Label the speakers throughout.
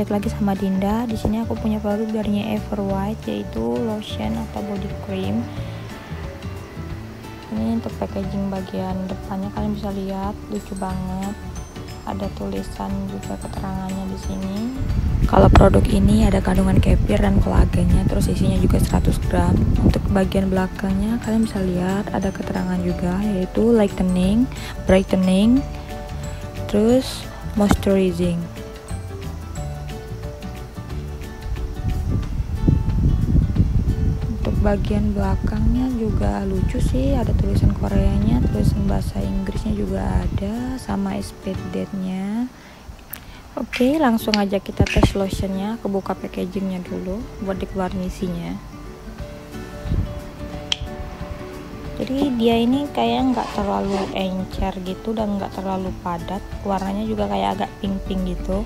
Speaker 1: balik lagi sama Dinda. Di sini aku punya produk darinya Ever White, yaitu lotion atau body cream. Ini untuk packaging bagian depannya, kalian bisa lihat lucu banget. Ada tulisan juga keterangannya di sini. Kalau produk ini ada kandungan kefir dan kolagennya, terus isinya juga 100 gram. Untuk bagian belakangnya kalian bisa lihat ada keterangan juga, yaitu lightening, brightening, terus moisturizing. Untuk bagian belakangnya juga lucu sih, ada tulisan Koreanya, tulisan bahasa Inggrisnya juga ada, sama expire date-nya. Oke, langsung aja kita tes lotionnya. Aku buka packagingnya dulu buat dikeluarin isinya. Jadi dia ini kayak nggak terlalu encer gitu dan nggak terlalu padat, warnanya juga kayak agak pink-pink gitu.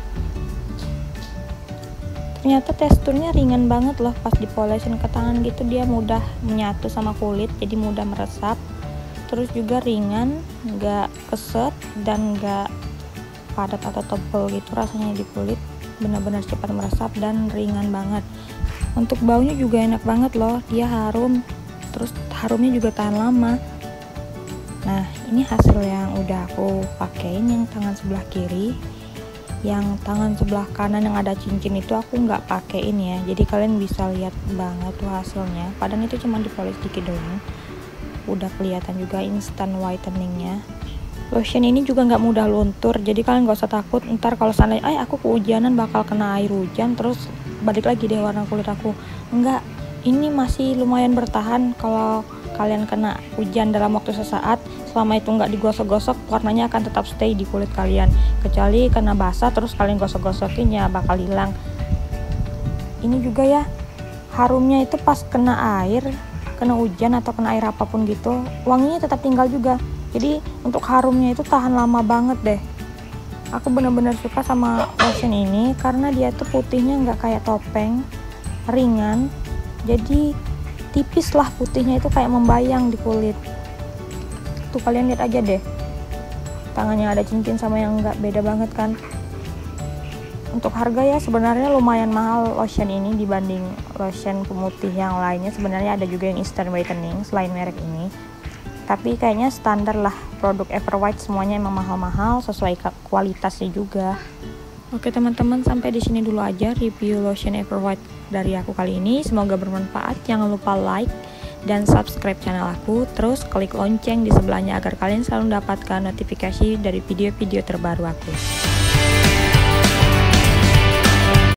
Speaker 1: Ternyata teksturnya ringan banget loh, pas dipolesin ke tangan gitu dia mudah menyatu sama kulit, jadi mudah meresap. Terus juga ringan, nggak keset dan nggak padat atau tebal gitu rasanya di kulit, benar-benar cepat meresap dan ringan banget. Untuk baunya juga enak banget loh, dia harum, terus harumnya juga tahan lama. Nah, ini hasil yang udah aku pakein yang tangan sebelah kiri. Yang tangan sebelah kanan yang ada cincin itu aku nggak pakein ya, jadi kalian bisa lihat banget tuh hasilnya. Padahal itu cuma dipoles dikit doang, udah kelihatan juga instant whiteningnya. Lotion ini juga nggak mudah luntur, jadi kalian nggak usah takut ntar kalau seandainya aku kehujanan bakal kena air hujan terus balik lagi deh warna kulit aku. Enggak, ini masih lumayan bertahan. Kalau kalian kena hujan dalam waktu sesaat, selama itu nggak digosok-gosok, warnanya akan tetap stay di kulit kalian. Kecuali kena basah terus kalian gosok-gosokin ya bakal hilang. Ini juga ya, harumnya itu pas kena air, kena hujan atau kena air apapun gitu, wanginya tetap tinggal juga. Jadi untuk harumnya itu tahan lama banget deh. Aku bener-bener suka sama lotion ini karena dia tuh putihnya nggak kayak topeng, ringan, jadi tipis lah putihnya itu, kayak membayang di kulit. Tuh kalian lihat aja deh, tangannya ada cincin sama yang nggak, beda banget kan. Untuk harga ya sebenarnya lumayan mahal lotion ini dibanding lotion pemutih yang lainnya. Sebenarnya ada juga yang instant whitening selain merek ini, tapi kayaknya standar lah produk Ever White, semuanya emang mahal-mahal sesuai kualitasnya juga. Oke teman-teman, sampai di sini dulu aja review lotion Ever White dari aku kali ini. Semoga bermanfaat. Jangan lupa like dan subscribe channel aku, terus klik lonceng di sebelahnya agar kalian selalu mendapatkan notifikasi dari video-video terbaru aku.